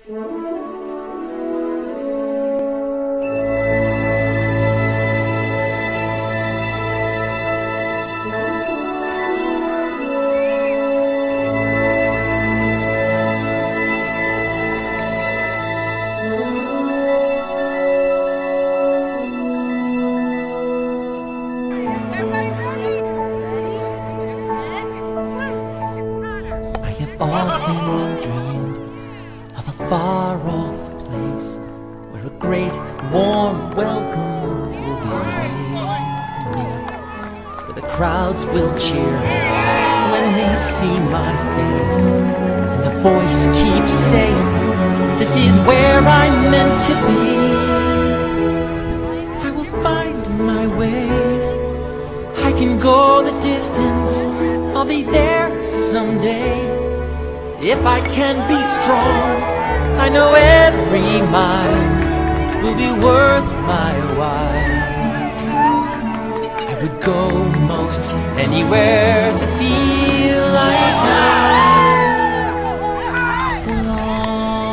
I have often dreamed of a far-off place where a great warm welcome will be waiting for me, where the crowds will cheer when they see my face, and a voice keeps saying, "This is where I'm meant to be." I will find my way, I can go the distance, I'll be there someday. If I can be strong, I know every mile will be worth my while. I would go most anywhere to feel like I belong.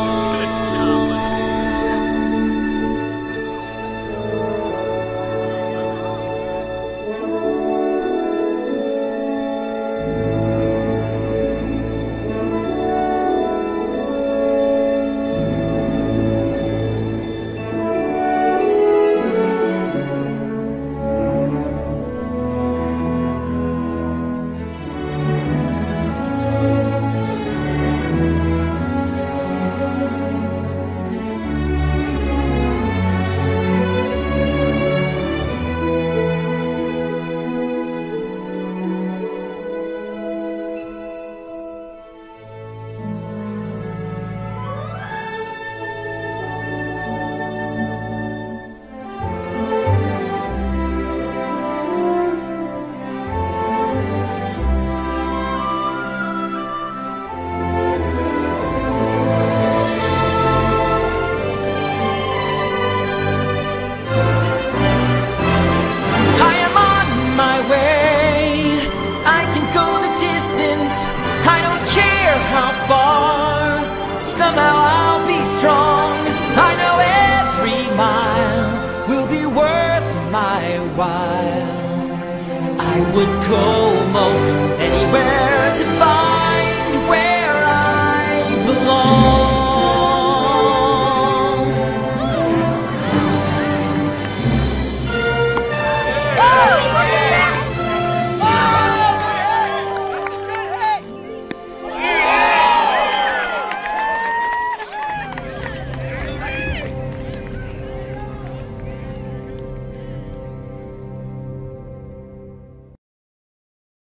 Somehow I'll be strong. I know every mile will be worth my while. I would go most anywhere